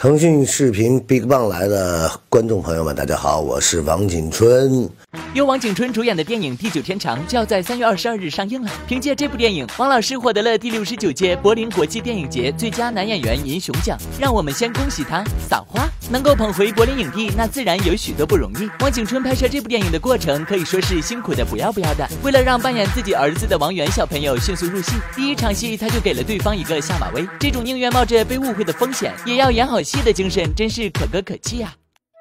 腾讯视频 BigBang 来的观众朋友们，大家好，我是王景春。 由王景春主演的电影《地久天长》就要在3月22日上映了。凭借这部电影，王老师获得了第69届柏林国际电影节最佳男演员银熊奖。让我们先恭喜他！撒花！能够捧回柏林影帝，那自然有许多不容易。王景春拍摄这部电影的过程可以说是辛苦的不要的。为了让扮演自己儿子的王源小朋友迅速入戏，第一场戏他就给了对方一个下马威。这种宁愿冒着被误会的风险，也要演好戏的精神，真是可歌可泣啊！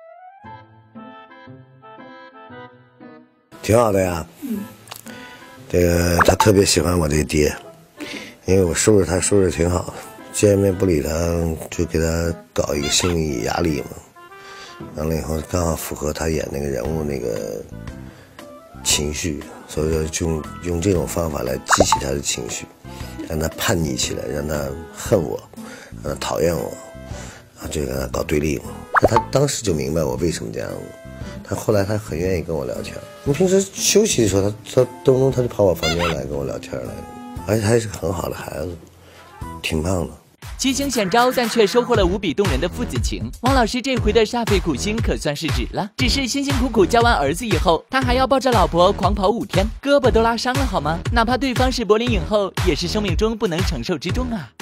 挺好的呀，这个他特别喜欢我这爹，因为我收拾他收拾挺好的，见面不理他就给他搞一个心理压力嘛，完了以后刚好符合他演那个人物那个情绪，所以说就用这种方法来激起他的情绪，让他叛逆起来，让他恨我，让他讨厌我，啊，就跟他搞对立嘛。他当时就明白我为什么这样子。他后来他很愿意跟我聊天，我平时休息的时候，他动不动他就跑我房间来跟我聊天来，而且他还是个很好的孩子，挺棒的。 奇形险招，但却收获了无比动人的父子情。王老师这回的煞费苦心可算是值了，只是辛辛苦苦教完儿子以后，他还要抱着老婆狂跑5天，胳膊都拉伤了好吗？哪怕对方是柏林影后，也是生命中不能承受之重啊。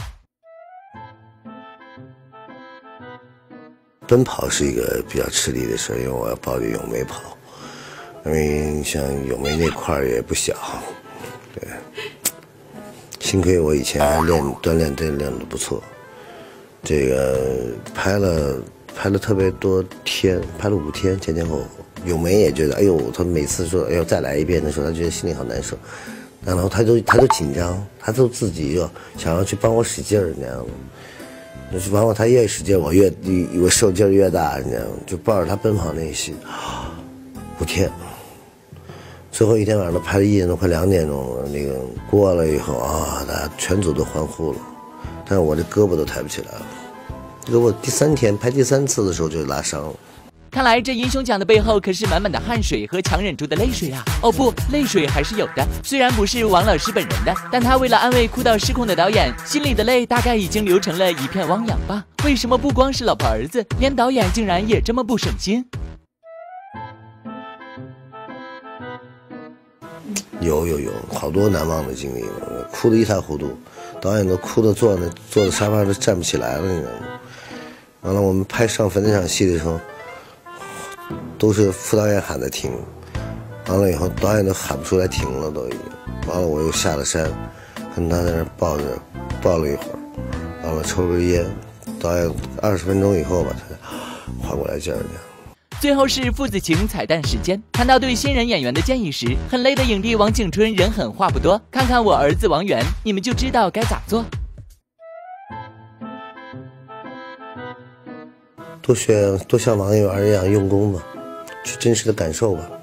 奔跑是一个比较吃力的事，因为我要抱着咏梅跑，因为像咏梅那块也不小，对。幸亏我以前还锻炼的不错，这个拍了特别多天，拍了5天前后后。咏梅也觉得，哎呦，他每次说，哎呦再来一遍的时候，他觉得心里好难受，然后他都紧张，他都自己就想要去帮我使劲儿那样子。完后他越使劲，我受劲越大，你知道吗？就抱着他奔跑那一戏，5天，最后一天晚上都拍了1点多，快2点钟了。那个过了以后啊，大家全组都欢呼了，但是我这胳膊都抬不起来了。胳膊第3天拍第3次的时候就拉伤了。 看来这银熊奖的背后可是满满的汗水和强忍住的泪水啊！哦不，泪水还是有的，虽然不是王老师本人的，但他为了安慰哭到失控的导演，心里的泪大概已经流成了一片汪洋吧？为什么不光是老婆儿子，连导演竟然也这么不省心？ 有好多难忘的经历，哭得一塌糊涂，导演都哭得坐在沙发上都站不起来了，你知道吗？完了，我们拍上坟那场戏的时候，都是副导演喊的停，完了以后导演都喊不出来停了都已经，完了我又下了山，跟他在那抱了一会儿，完了抽根烟，导演20分钟以后吧，他缓过来劲儿去。 最后是父子情彩蛋时间，谈到对新人演员的建议时，很累的影帝王景春人狠话不多，看看我儿子王源，你们就知道该咋做。 多像王源一样用功吧，去真实的感受吧。